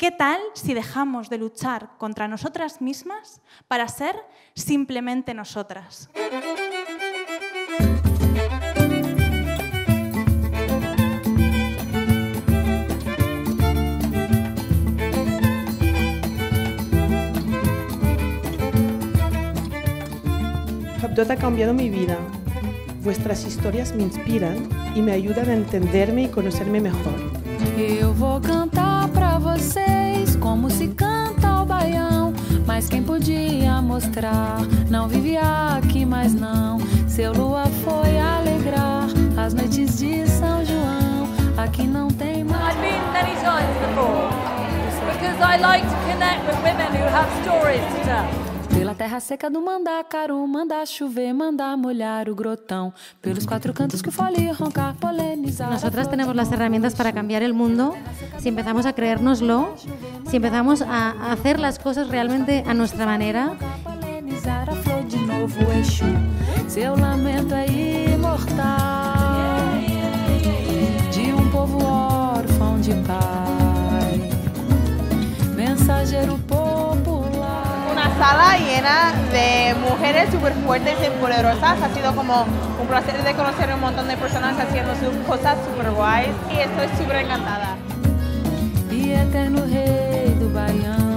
¿Qué tal si dejamos de luchar contra nosotras mismas para ser simplemente nosotras? Dot ha cambiado mi vida. Vuestras historias me inspiran y me ayudan a entenderme y conocerme mejor. Eu vou cantar pra vocês como se canta o baião, mas quem podia mostrar não vivia aqui mais não. Seu lua foi alegrar as noites de São João. Aqui não tem mais. I've been many times before because I like to connect with women who have stories to tell. Pela terra seca do Mandacaru, manda chover, manda molhar o grotão. Pelos cuatro cantos que o fole roncar, polinizar. Nosotras tenemos las herramientas para cambiar el mundo si empezamos a creérnoslo, si empezamos a hacer las cosas realmente a nuestra manera. Polinizar a flor de novo, Exu. Seu lamento é imortal, de povo órfão de pai, mensajeiro popular. Una sala llena de mujeres súper fuertes y poderosas. Ha sido como un placer de conocer un montón de personas haciendo sus cosas súper guays y estoy súper encantada. E eterno rei do Baião,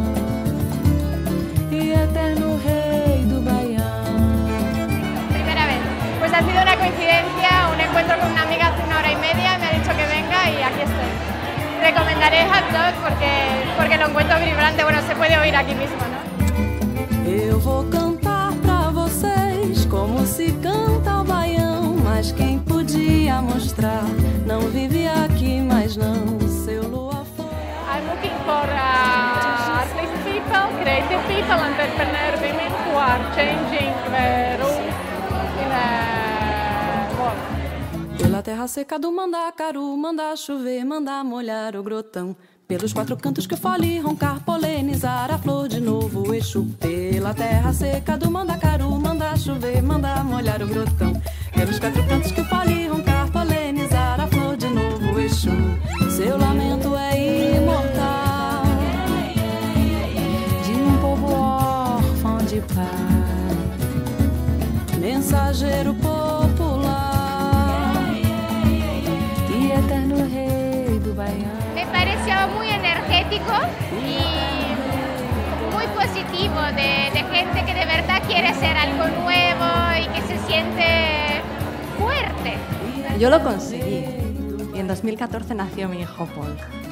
e eterno rei do Baião. Primera vez. Pues ha sido una coincidencia, un encuentro con una amiga hace 1 hora y media, me ha dicho que venga y aquí estoy. Recomendaré Hot Dog porque lo encuentro vibrante, bueno, se puede oír aquí mismo, ¿no? Eu vou cantar pra vocês como se canta o baião, mas quem podia mostrar não vive aqui mais não. Seu lua foi. I'm looking for artistic people, creative people, entrepreneur women who are changing the rules in the world. Pela terra seca do Mandacaru, manda chover, manda molhar o grotão. Pelos quatro cantos que o fole roncar, polinizar a flor de novo, Exu. Pela terra seca do Mandacaru, manda chover, manda molhar o grotão. Pelos quatro cantos que o fole roncar, polinizar a flor de novo, Exu. Seu lamento é imortal, de povo órfão de pai, mensageiro popular e eterno rei do Baião. Me pareció muy energético y muy positivo, de gente que de verdad quiere ser algo nuevo y que se siente fuerte. Yo lo conseguí y en 2014 nació mi hijo Paul.